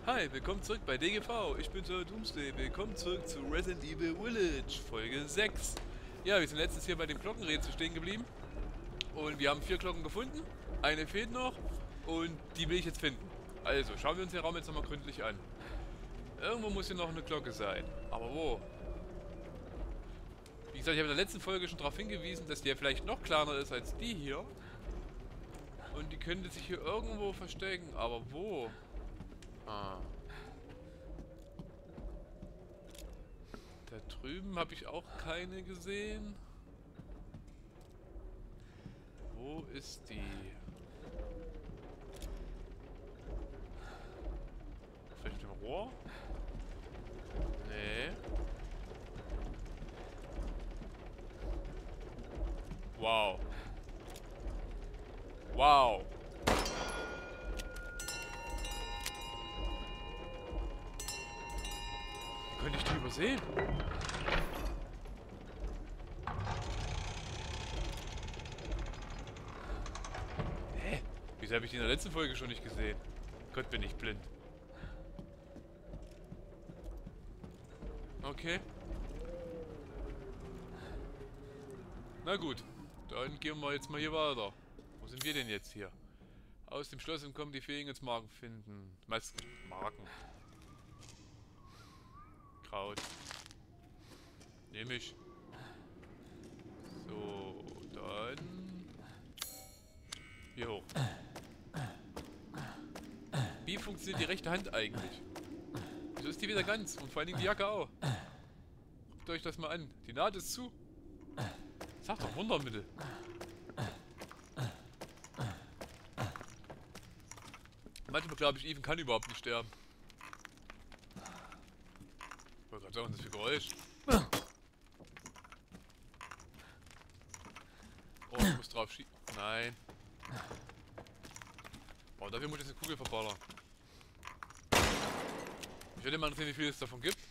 Hi, willkommen zurück bei DGV. Ich bin Sir Doomsday. Willkommen zurück zu Resident Evil Village, Folge 6. Ja, wir sind letztens hier bei dem Glockenrätsel stehen geblieben. Und wir haben 4 Glocken gefunden. Eine fehlt noch. Und die will ich jetzt finden. Also, schauen wir uns den Raum jetzt nochmal gründlich an. Irgendwo muss hier noch eine Glocke sein. Aber wo? Wie gesagt, ich habe in der letzten Folge schon darauf hingewiesen, dass die ja vielleicht noch kleiner ist als die hier. Und die könnte sich hier irgendwo verstecken. Aber wo? Ah. Da drüben habe ich auch keine gesehen. Wo ist die? Vielleicht mit dem Rohr? Nee. Wow. Wow. Wie konnte ich die übersehen? Hä? Wieso habe ich die in der letzten Folge schon nicht gesehen? Gott, bin ich blind. Okay. Na gut. Dann gehen wir jetzt mal hier weiter. Wo sind wir denn jetzt hier? Aus dem Schloss entkommen die Fähigen ins Marken finden. Masken. Marken. Kraut. Nehme ich. So, dann... Hier hoch. Wie funktioniert die rechte Hand eigentlich? Wieso ist die wieder ganz? Und vor allen Dingen die Jacke auch. Guckt euch das mal an. Die Naht ist zu. Sag doch Wundermittel. Manchmal glaube ich, Ethan kann überhaupt nicht sterben. Ich wollte gerade sagen, was ist das für Geräusch? Oh, ich muss drauf schießen. Nein. Oh, dafür muss ich jetzt eine Kugel verballern. Ich würde mal interessieren, wie viel es davon gibt.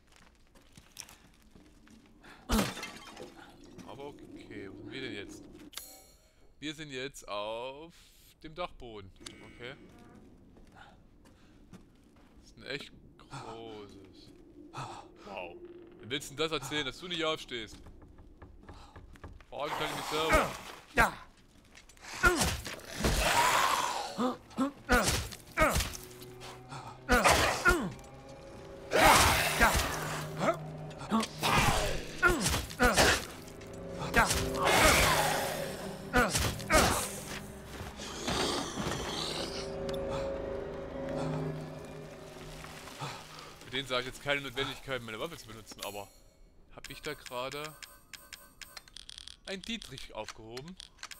Aber okay, wo sind wir denn jetzt? Wir sind jetzt auf dem Dachboden. Okay. Das ist ein echt großes. Wow. Wie willst du denn das erzählen, dass du nicht aufstehst? Fragen kann ich mich selber. Ja. Für den sage ich jetzt keine Notwendigkeit, meine Waffe zu benutzen, aber habe ich da gerade ein Dietrich aufgehoben?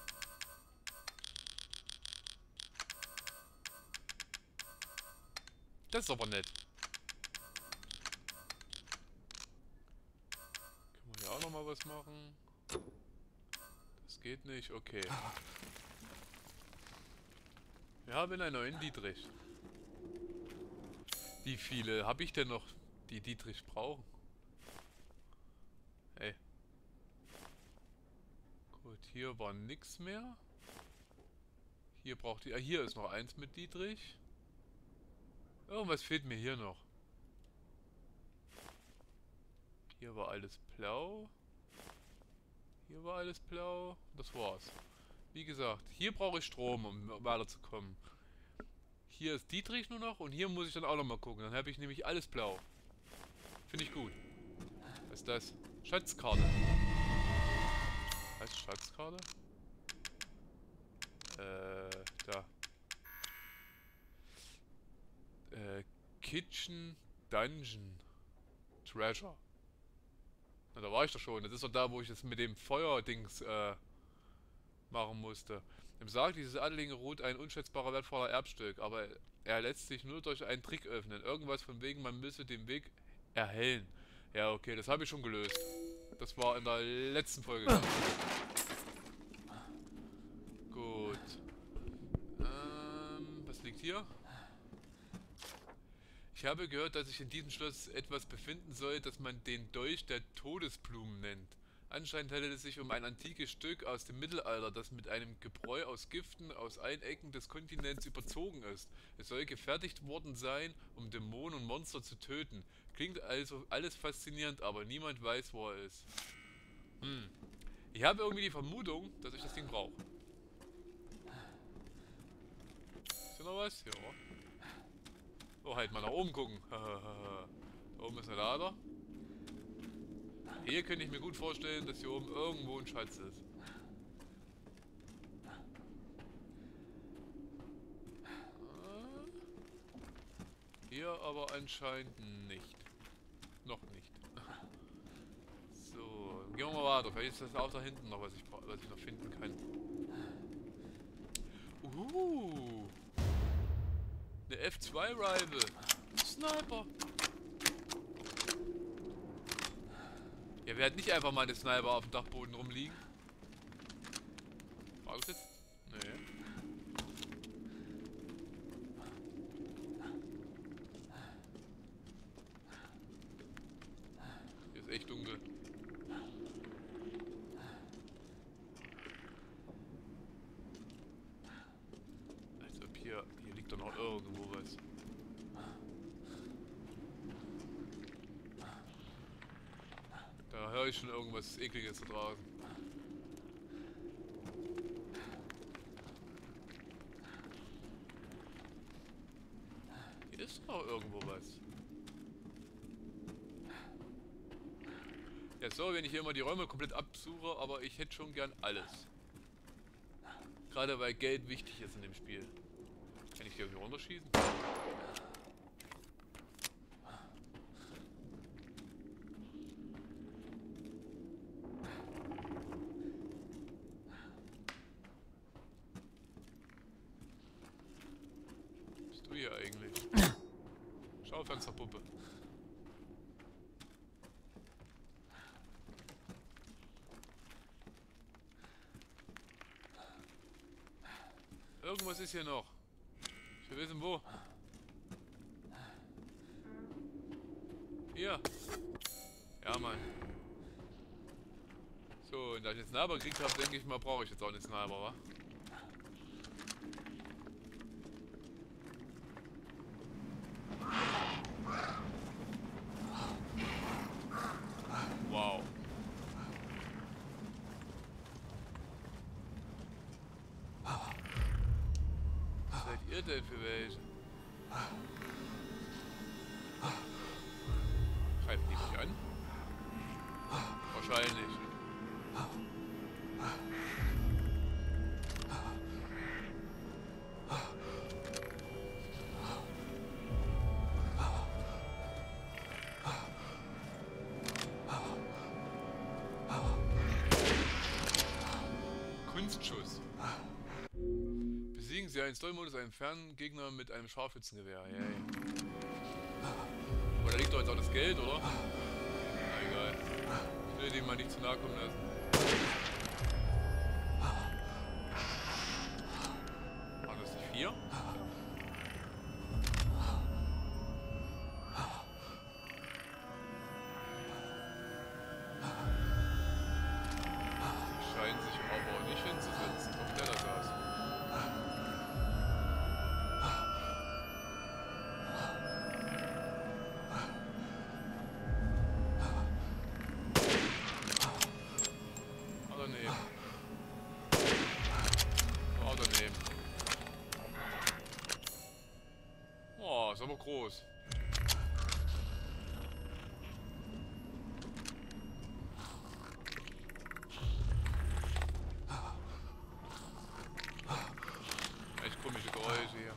Das ist aber nett. Können wir hier auch nochmal was machen? Das geht nicht, okay. Wir haben einen neuen Dietrich. Wie viele habe ich denn noch, die Dietrich brauchen? Hey. Gut, hier war nix mehr. Hier braucht die. Ah, hier ist noch eins mit Dietrich. Irgendwas fehlt mir hier noch. Hier war alles blau. Hier war alles blau. Das war's. Wie gesagt, hier brauche ich Strom, um weiterzukommen. Hier ist Dietrich nur noch und hier muss ich dann auch nochmal gucken. Dann habe ich nämlich alles blau. Finde ich gut. Was ist das? Schatzkarte. Was ist Schatzkarte? Da. Kitchen Dungeon Treasure. Na, da war ich doch schon. Das ist doch da, wo ich das mit dem Feuerdings machen musste. Im Sarg dieses Adeligen ruht ein unschätzbarer wertvoller Erbstück, aber er lässt sich nur durch einen Trick öffnen. Irgendwas von wegen, man müsse den Weg erhellen. Ja, okay, das habe ich schon gelöst. Das war in der letzten Folge. Gut. Was liegt hier? Ich habe gehört, dass sich in diesem Schloss etwas befinden soll, das man den Dolch der Todesblumen nennt. Anscheinend handelt es sich um ein antikes Stück aus dem Mittelalter, das mit einem Gebräu aus Giften aus allen Ecken des Kontinents überzogen ist. Es soll gefertigt worden sein, um Dämonen und Monster zu töten. Klingt also alles faszinierend, aber niemand weiß, wo er ist. Ich habe irgendwie die Vermutung, dass ich das Ding brauche. Ist hier noch was? Ja. Oh, halt mal nach oben gucken. Da oben ist eine Lader. Hier könnte ich mir gut vorstellen, dass hier oben irgendwo ein Schatz ist. Hier aber anscheinend nicht. Noch nicht. So, gehen wir mal weiter. Vielleicht ist das auch da hinten noch, was ich noch finden kann. Eine F2-Rifle. Sniper. Ja, wir hatten nicht einfach mal eine Sniper auf dem Dachboden rumliegen. War das jetzt? Nee. Hier ist echt dunkel. Als ob hier liegt doch noch irgendwo was. Da höre ich schon irgendwas Ekliges da draußen. Hier ist noch irgendwo was. Ja, sorry, wenn ich hier immer die Räume komplett absuche, aber ich hätte schon gern alles. Gerade weil Geld wichtig ist in dem Spiel. Kann ich hier irgendwie runterschießen? Bist du hier eigentlich? Schaufensterpuppe. Irgendwas ist hier noch. Ich will wissen wo. Hier. Ja, Mann. So, und da ich jetzt Sniper gekriegt habe, denke ich mal, brauche ich jetzt auch einen Sniper, wa? Wow. Was seid ihr denn für welche? Greifen die mich an? Wahrscheinlich. Kunstschuss. Besiegen Sie einen Story-Modus, einen Ferngegner mit einem Scharfschützengewehr. Yay. Aber da liegt doch jetzt auch das Geld, oder? Na egal. Ich will dem mal nicht zu nahe kommen lassen. War das nicht 4? Scheinen sich aber auch nicht hinzusetzen. Doch der da saß. War daneben. War daneben. Oh, ist aber groß. Echt komische Geräusche hier.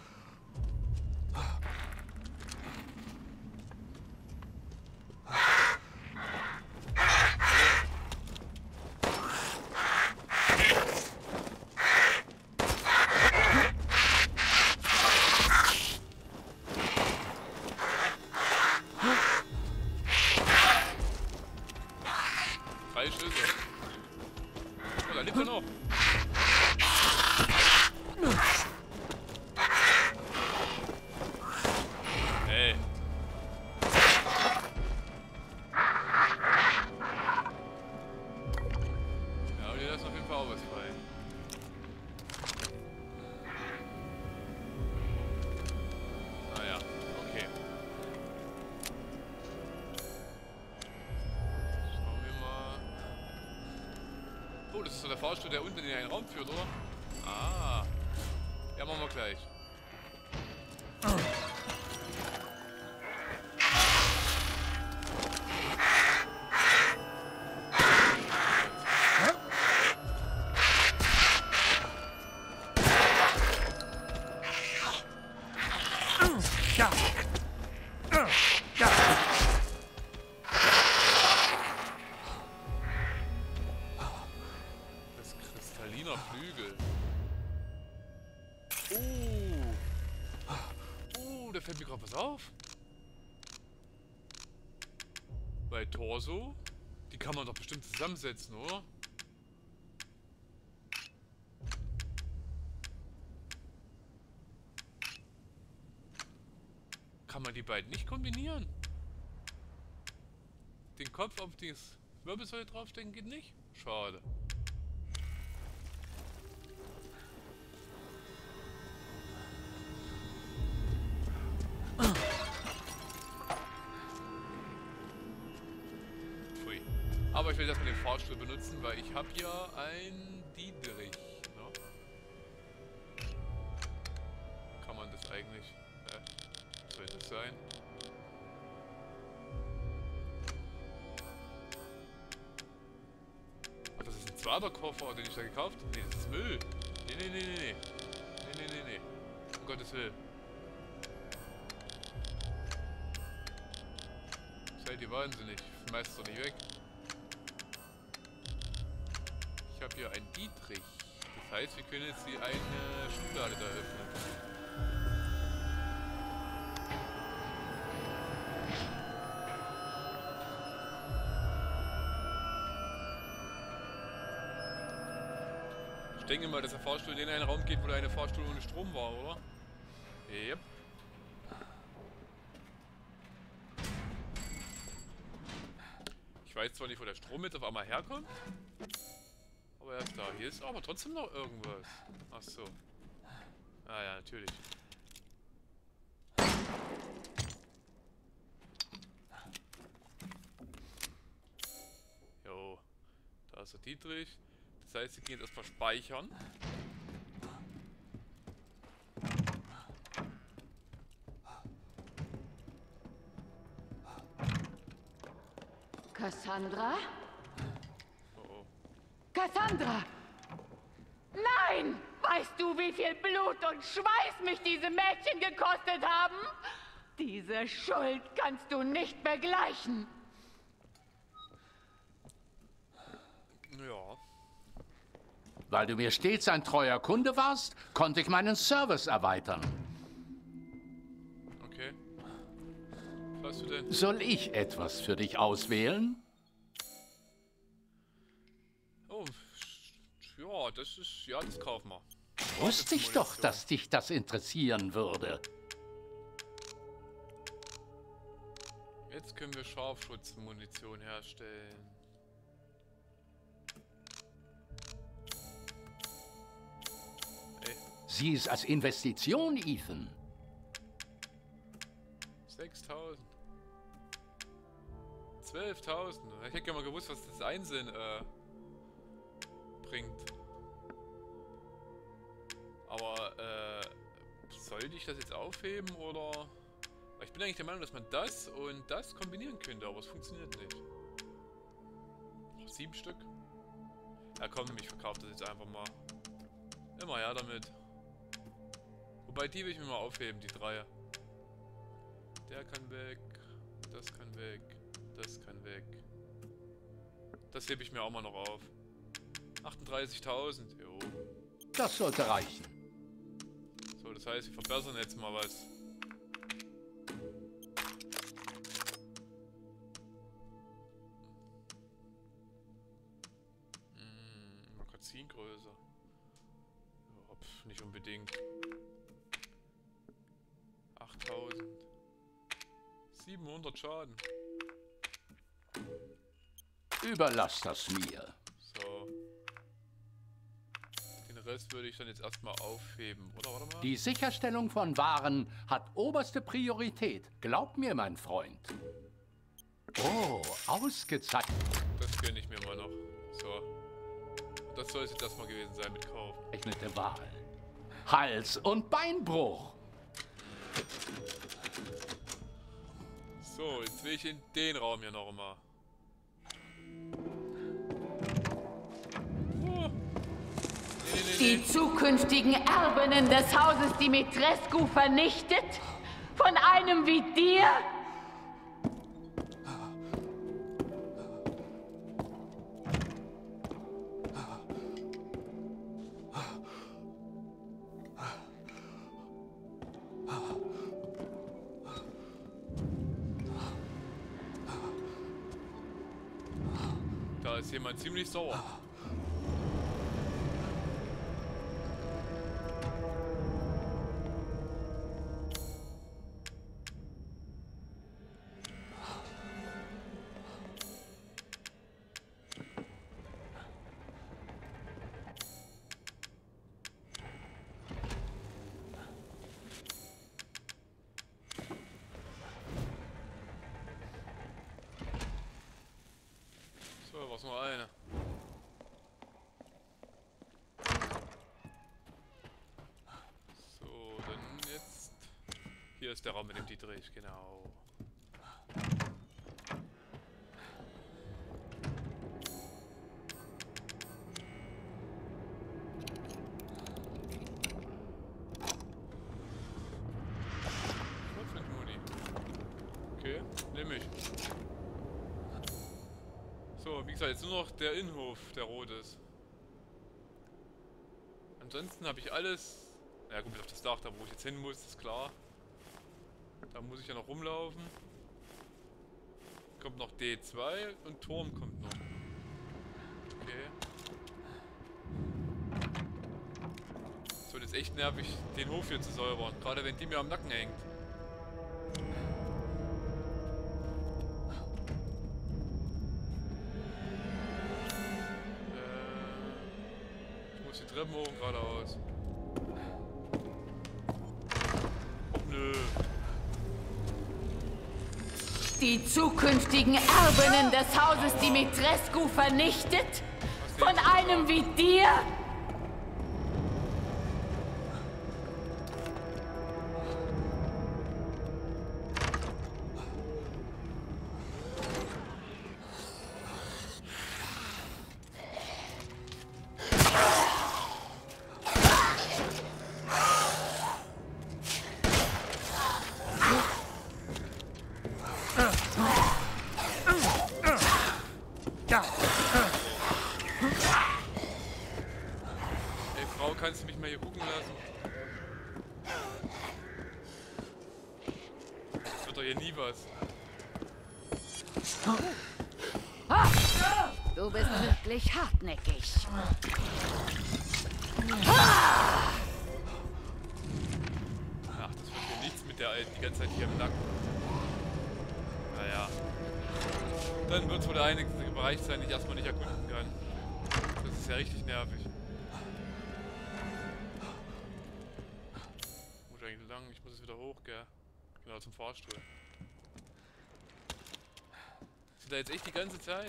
Fahrstuhl, der unten in einen Raum führt, oder? Ah. Ja, machen wir gleich. Da fällt mir gerade was auf. Bei Torso, die kann man doch bestimmt zusammensetzen, oder? Kann man die beiden nicht kombinieren? Den Kopf auf die Wirbelsäule draufstecken geht nicht? Schade. Aber ich will erstmal den Fahrstuhl benutzen, weil ich habe ja ein Dietrich. Ne? Kann man das eigentlich... was soll das sein? Ach, das ist ein zweiter Koffer, den ich da gekauft habe? Nee, das ist Müll. Nee. Um Gottes Willen. Seid ihr wahnsinnig? Ich schmeiß es doch nicht weg. Ich habe hier einen Dietrich. Das heißt, wir können jetzt die eine Schublade da öffnen. Ich denke mal, dass der Fahrstuhl in einen Raum geht, wo da eine Fahrstuhl ohne Strom war, oder? Yep. Ich weiß zwar nicht, wo der Strom jetzt auf einmal herkommt. Aber er ist da. Hier ist aber trotzdem noch irgendwas. Ach so. Ah ja, natürlich. Jo. Da ist der Dietrich. Das heißt, wir gehen jetzt erstmal speichern. Cassandra? Oh. Cassandra! Nein! Weißt du, wie viel Blut und Schweiß mich diese Mädchen gekostet haben? Diese Schuld kannst du nicht begleichen. Ja. Weil du mir stets ein treuer Kunde warst, konnte ich meinen Service erweitern. Okay. Was hast du denn? Soll ich etwas für dich auswählen? Oh, ja, das ist... Ja, das kaufen wir. Wusste ich doch, dass dich das interessieren würde. Jetzt können wir Scharfschutzmunition herstellen. Ey, Sieh es als Investition, Ethan. 6.000. 12.000. Ich hätte gerne mal gewusst, was das Einsehen bringt. Aber, sollte ich das jetzt aufheben oder... Ich bin eigentlich der Meinung, dass man das und das kombinieren könnte, aber es funktioniert nicht. Noch 7 Stück. Ja komm, ich verkaufe das jetzt einfach mal. Immer her damit. Wobei die will ich mir mal aufheben, die 3. Der kann weg. Das kann weg. Das kann weg. Das hebe ich mir auch mal noch auf. 38.000. Jo. Das sollte reichen. So, das heißt, wir verbessern jetzt mal was. Magazingröße. Ja, nicht unbedingt. 8.000. 700 Schaden. Überlass das mir. So. Den Rest würde ich dann jetzt erstmal aufheben, oder? Warte mal. Die Sicherstellung von Waren hat oberste Priorität. Glaub mir, mein Freund. Oh, ausgezeichnet. Das gönne ich mir mal noch. So. das soll es jetzt erstmal gewesen sein mit Kaufen. Rechnete Wahl. Hals- und Beinbruch. So, jetzt will ich in den Raum hier noch mal. Oh. Nee. Die zukünftigen Erbinnen des Hauses Dimitrescu vernichtet? Von einem wie dir? Da ist jemand ziemlich sauer. So, was nur eine. So, dann jetzt. Hier ist der Raum mit dem Dietrich, genau. Schrotflintenmuni. Okay, nehme ich. So, wie gesagt, jetzt nur noch der Innenhof, der rot ist. Ansonsten habe ich alles... Ja gut, bis auf das Dach, da wo ich jetzt hin muss, ist klar. Da muss ich ja noch rumlaufen. Kommt noch D2 und Turm kommt noch. Okay. Es wird jetzt echt nervig, den Hof hier zu säubern. Gerade wenn die mir am Nacken hängt. Ich muss die Treppen hoch und geradeaus. Nö. Die zukünftigen Erbinnen des Hauses Dimitrescu vernichtet? Von einem wie dir? Ey, Frau, kannst du mich mal hier gucken lassen? Das wird doch hier nie was. Du bist wirklich hartnäckig. Ach, das wird hier nichts mit der Alten die ganze Zeit hier im Nacken. Naja. Dann wird es wohl der einzige Bereich sein, den ich erstmal nicht erkunden kann. Das ist ja richtig nervig. Muss ich eigentlich lang? Ich muss jetzt wieder hoch, gell? Genau, zum Fahrstuhl. Sind da jetzt echt die ganze Zeit?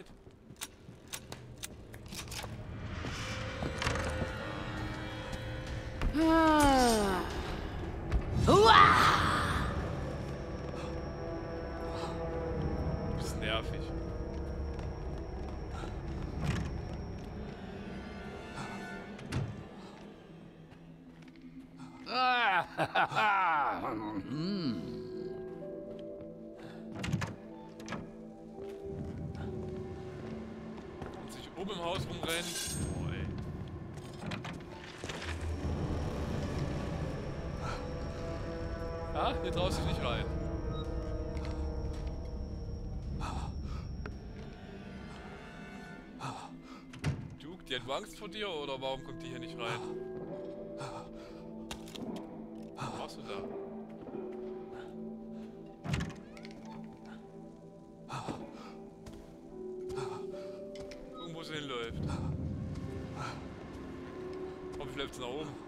Das ist nervig. Und sich oben im Haus rumrennt. Oh, ey. Ah, hier traust du dich nicht rein. Duke, die hat Angst vor dir oder warum kommt die hier nicht rein? Was machst du da? Gucken, wo sie hinläuft. Hoffentlich läuft sie nach oben.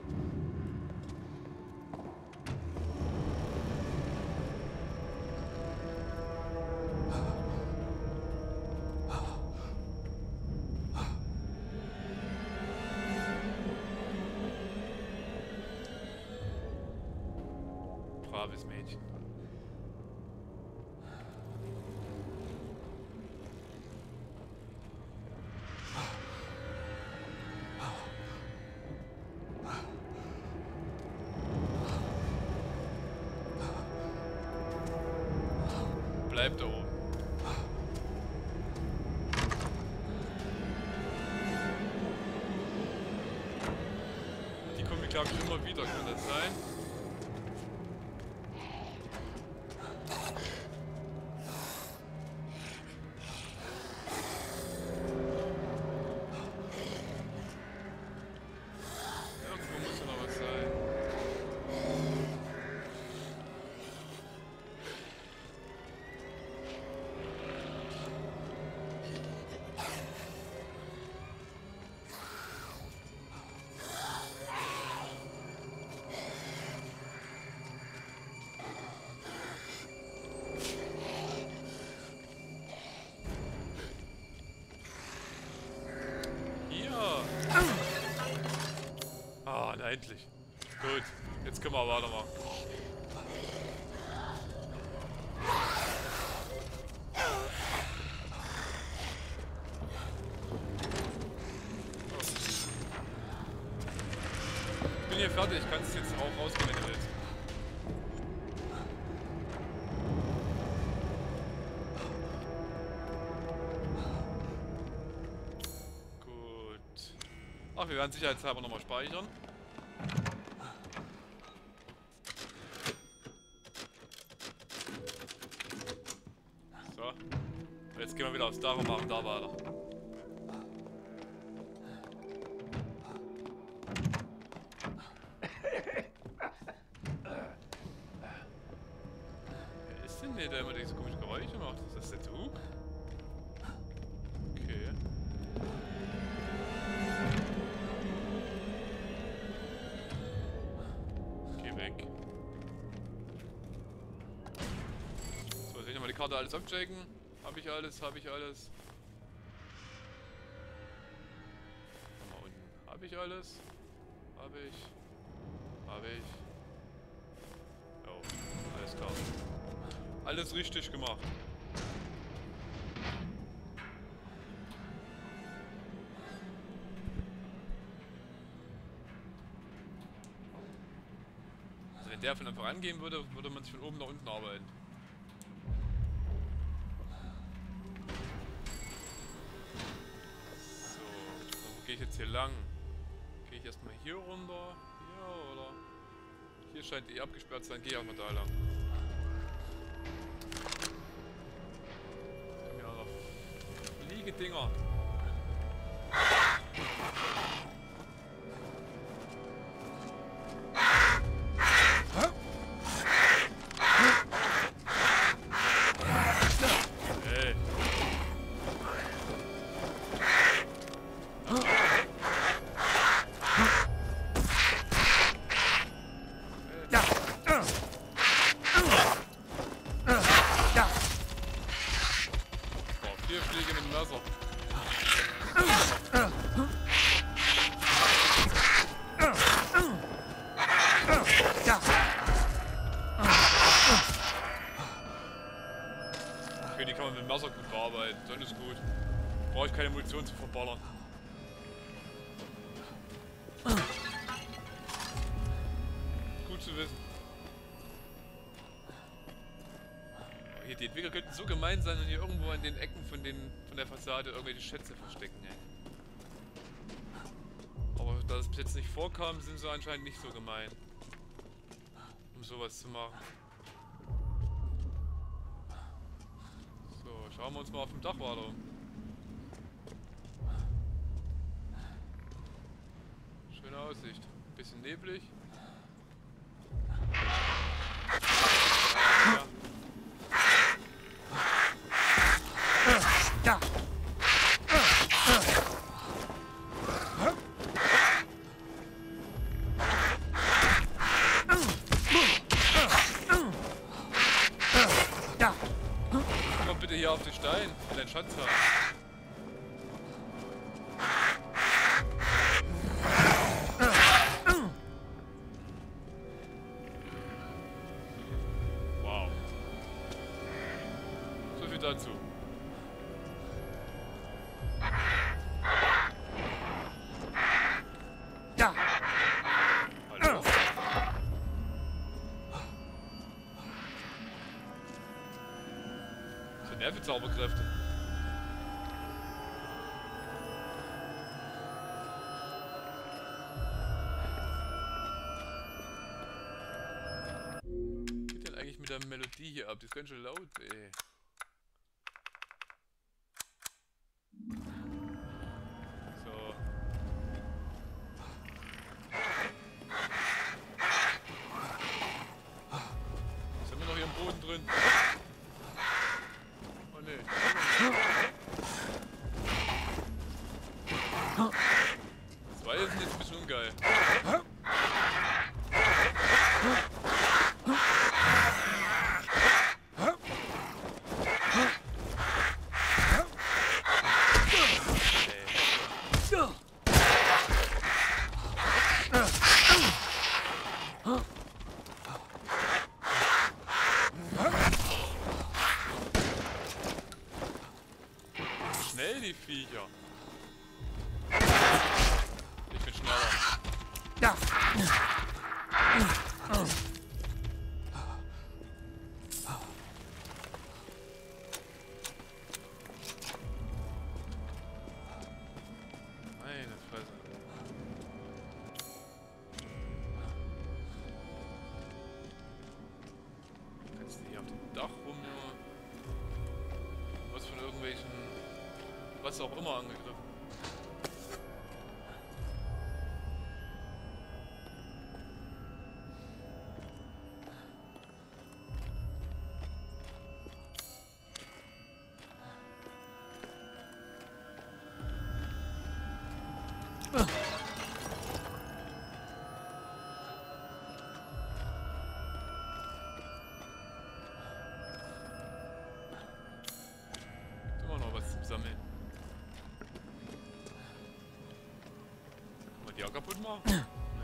braves Mädchen. Bleib da oben. Die kommen, glaube ich, immer wieder. Kann das sein? Irgendwo muss ja noch was sein. Ah, na endlich. Gut, jetzt können wir weitermachen. Ich bin hier fertig, kannst jetzt auch rausgehen, wenn du willst. Ach, wir werden sicherheitshalber nochmal speichern. So. Jetzt gehen wir wieder aufs Dach und machen da weiter. Wer ist denn der immer diese komischen Geräusche macht? Ist das der Zug? Okay. So, jetzt will ich nochmal die Karte alles abchecken. Habe ich alles, habe ich alles. Mal unten. Habe ich alles? Habe ich. Habe ich. Jo, alles klar. Alles richtig gemacht. Also wenn der von Anfang an gehen würde, würde man sich von oben nach unten arbeiten. So, wo gehe ich jetzt hier lang? Gehe ich erstmal hier runter? Hier oder? Hier scheint eh abgesperrt zu sein, gehe ich erstmal da lang. Da haben wir auch noch Fliegedinger. Okay, die kann man mit dem Messer gut bearbeiten, dann ist gut. Brauche ich keine Munition zu verballern. Gut zu wissen. Oh, hier, die Entwickler könnten so gemein sein und hier irgendwo an den Ecken von der Fassade irgendwelche Schätze verstecken, ey. Aber da das bis jetzt nicht vorkam, sind sie anscheinend nicht so gemein. Um sowas zu machen. So, schauen wir uns mal auf dem Dach weiter um. Schöne Aussicht. Bisschen neblig. Ja. Komm bitte hier auf den Stein, in deinen Schatz haben. dazu. Ja. Hallo? So Nervenzauberkräfte. Was geht denn eigentlich mit der Melodie hier ab? Die ist ganz schön laut, ey. So. Sind wir noch hier im Boden drin? Oh ne. Das war jetzt ein bisschen ungeil. Schnell die Viecher. Ich bin schneller. Ja. Meine Fresse. Kannst du hier auf dem Dach rum nur was von irgendwelchen was auch immer angegriffen. Immer noch was zum Sammeln. Kann man die auch kaputt machen? Nee.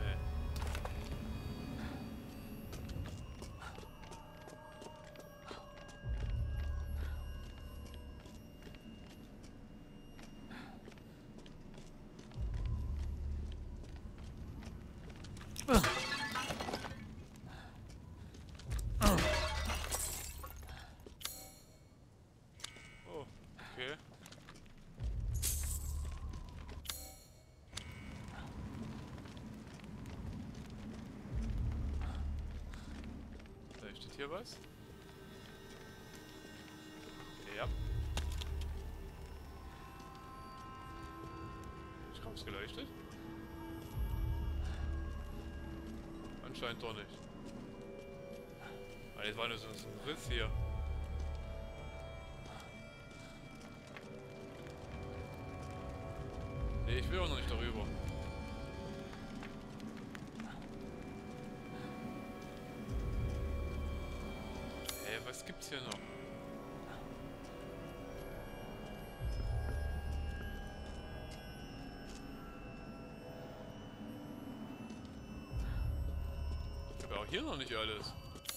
Oh, okay. Leuchtet hier was? Ja. Ich glaube, es geleuchtet. Anscheinend doch nicht. Ah, jetzt war nur so ein Riss hier. Nee, ich will auch noch nicht darüber. Hey, was gibt's hier noch? Aber auch hier noch nicht alles.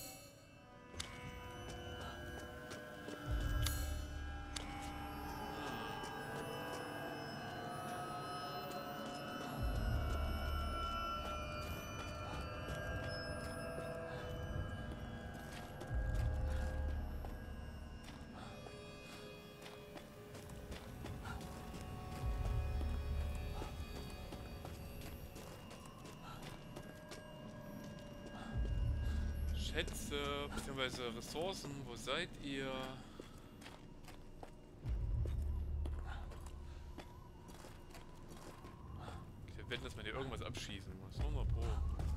Schätze, beziehungsweise Ressourcen, wo seid ihr? Ich wette, dass man hier irgendwas abschießen muss. 100 Pro.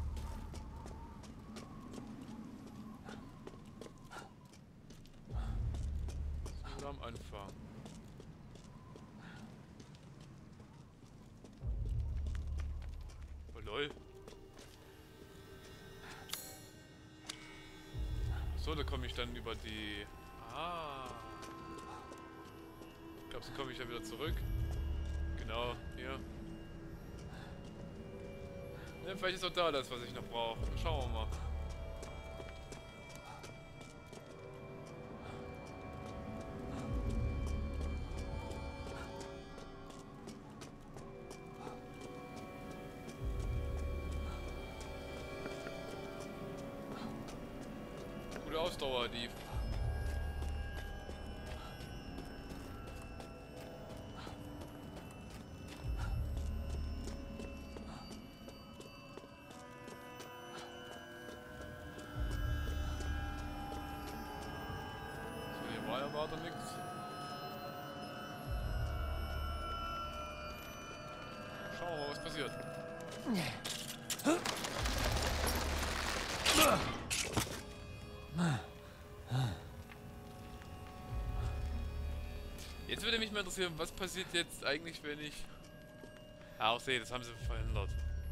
So am Anfang. Oh lol. So, da komme ich dann über die... Ah. Ich glaube, so komme ich dann wieder zurück. Genau, hier. Ja, vielleicht ist auch da das, was ich noch brauche. Schauen wir mal. Ausdauer, die... So, hier war ja weiter nichts. Schauen wir mal, was passiert. Jetzt würde mich mal interessieren, was passiert jetzt eigentlich, wenn ich... Ah, auch sehe, das haben sie verhindert.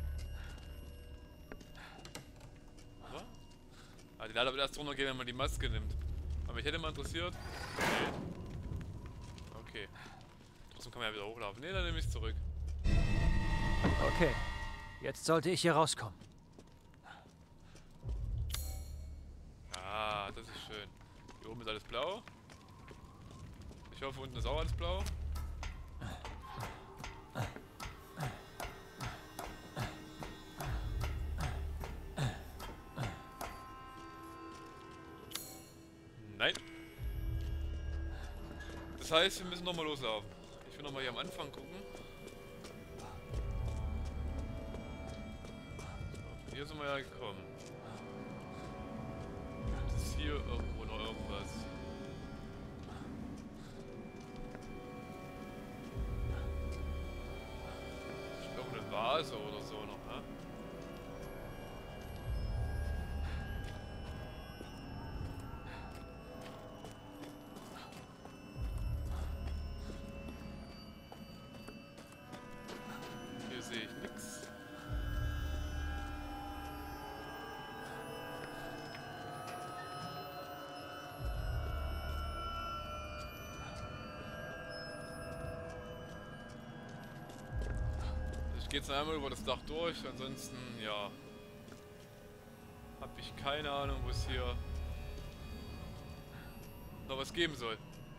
Oder? Ah, die Leiter wird erst runtergehen, wenn man die Maske nimmt. Aber mich hätte mal interessiert... Nee. Okay. Trotzdem kann man ja wieder hochlaufen. Ne, dann nehme ich es zurück. Okay, jetzt sollte ich hier rauskommen. Ah, das ist schön. Hier oben ist alles blau. Ich hoffe, unten ist auch alles blau. Nein. Das heißt, wir müssen nochmal loslaufen. Ich will nochmal hier am Anfang gucken. So, hier sind wir ja gekommen. Ist hier irgendwo noch irgendwas? Ist irgendeine Vase oder so noch, ne? Hier sehe ich nichts. Ich gehe jetzt einmal über das Dach durch, ansonsten, ja, habe ich keine Ahnung, wo es hier noch was geben soll.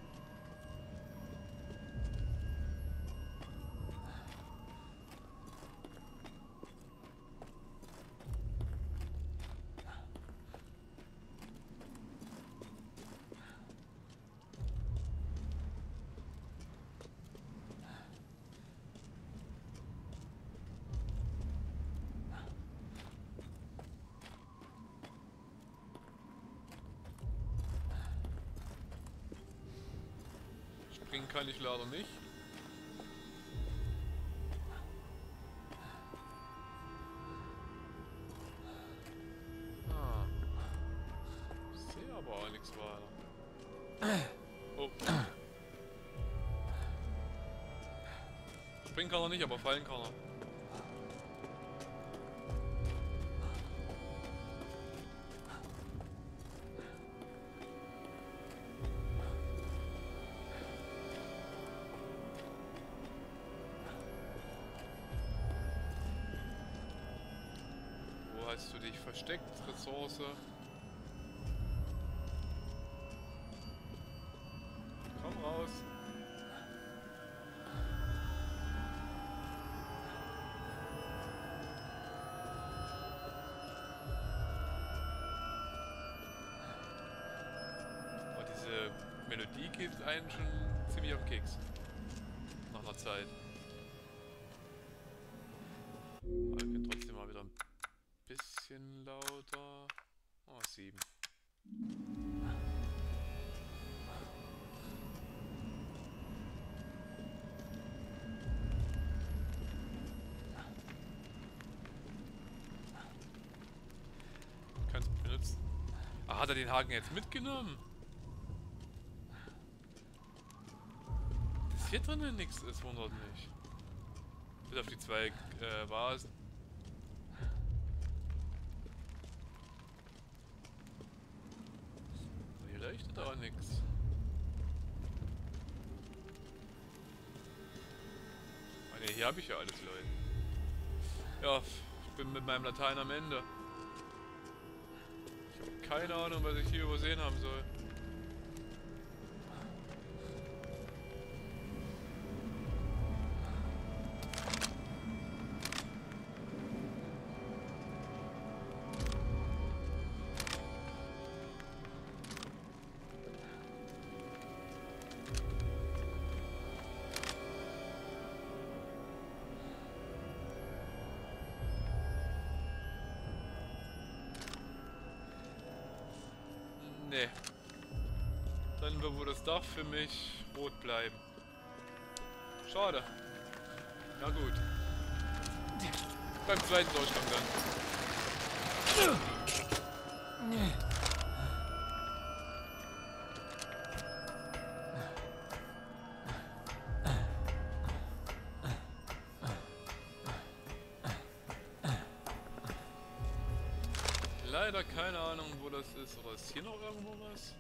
Springen kann ich leider nicht. Ah. Ich sehe aber auch nichts weiter. Oh. Springen kann er nicht, aber fallen kann er. Hast du dich versteckt, Ressource? Komm raus. Aber diese Melodie geht einen schon ziemlich auf den Keks. Nach einer Zeit. Aber ich bin trotzdem mal wieder ein bisschen lauter. Oh, 7. Kannst du benutzen. Ah, hat er den Haken jetzt mitgenommen? Dass hier drinnen nichts ist, wundert mich. Bis auf die zwei Vasen. Leuchtet auch nichts. Ah ne, hier habe ich ja alles, Leute. Ja, ich bin mit meinem Latein am Ende. Ich habe keine Ahnung, was ich hier übersehen haben soll. Nee. Dann wird wohl das Dach für mich rot bleiben. Schade. Na gut. Beim zweiten Durchgang dann. Leider keine Ahnung, wo das ist. Oder ist hier noch irgendwo was?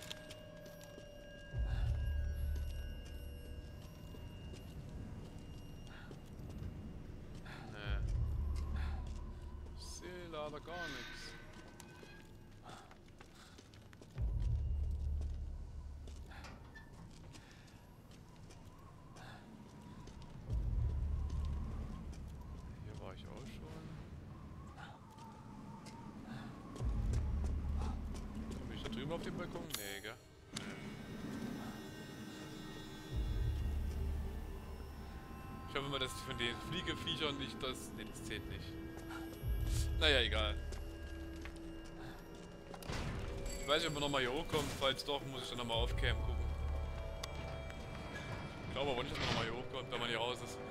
Nee. Ich sehe leider gar nichts. Hier war ich auch schon. Drüben auf dem Balkon? Nee, gell? Nee. Ich hoffe mal, dass von den Fliegeviechern nicht das... Ne, das zählt nicht. Naja, egal. Ich weiß nicht, ob wir nochmal hier hochkommen. Falls doch, muss ich dann nochmal auf Cam gucken. Ich glaube aber nicht, dass man nochmal hier hochkommt, wenn man hier raus ist.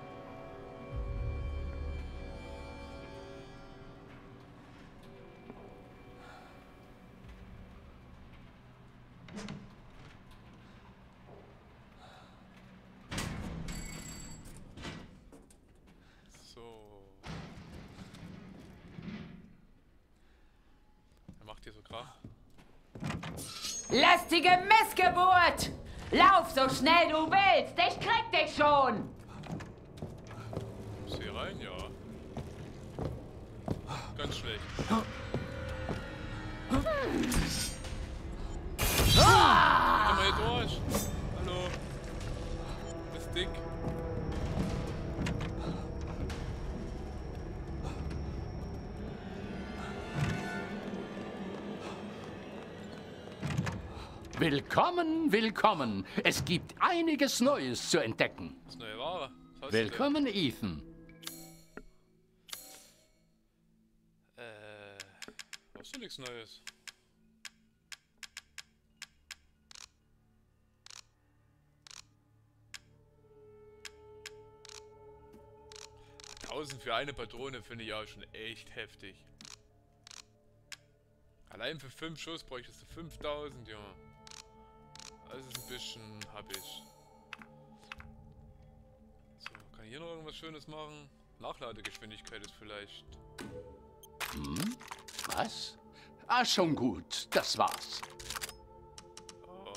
Macht hier so Krach. Lästige Missgeburt! Lauf so schnell du willst! Ich krieg dich schon! Ist hier rein? Ja. Ganz schlecht. Komm mal hier durch! Hallo! Bist dick. Willkommen, willkommen. Es gibt einiges Neues zu entdecken. Das ist neue Ware. Was Willkommen, Ethan. Hast du nichts Neues? $1000 für eine Patrone finde ich auch schon echt heftig. Allein für 5 Schuss bräuchtest du 5000, ja. Das ist ein bisschen happig. So, kann ich hier noch irgendwas Schönes machen? Nachladegeschwindigkeit ist vielleicht... Hm? Was? Ah, schon gut. Das war's. Oh.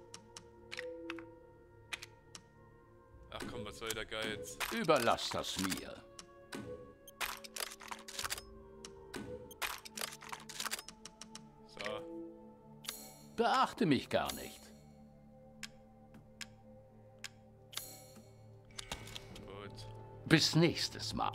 Ach komm, was soll der Geiz? Überlass das mir. So. Beachte mich gar nicht. Gut. Bis nächstes Mal.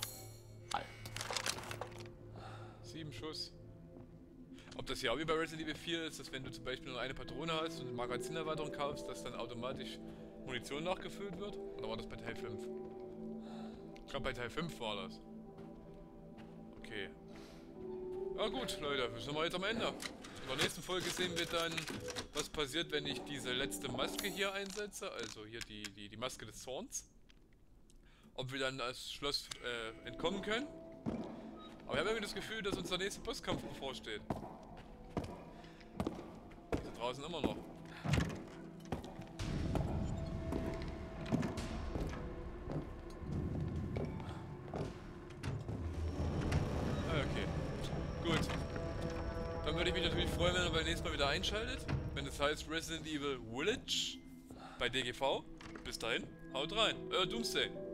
7 Schuss. Ob das ja auch wie bei Resident Evil 4 ist, dass wenn du zum Beispiel nur eine Patrone hast und eine Magazinerweiterung kaufst, dass dann automatisch Munition nachgefüllt wird? Oder war das bei Teil 5? Ich glaube bei Teil 5 war das. Okay. Ja gut, Leute, wir sind mal jetzt am Ende. In der nächsten Folge sehen wir dann, was passiert, wenn ich diese letzte Maske hier einsetze. Also hier die Maske des Zorns. Ob wir dann das Schloss entkommen können. Aber ich habe irgendwie das Gefühl, dass uns der nächste Bosskampf bevorsteht. Die sind draußen immer noch. Ah, okay. Gut. Dann würde ich mich natürlich freuen, wenn ihr beim nächsten Mal wieder einschaltet. Wenn es heißt Resident Evil Village bei DGV. Bis dahin, haut rein. Euer Doomsday.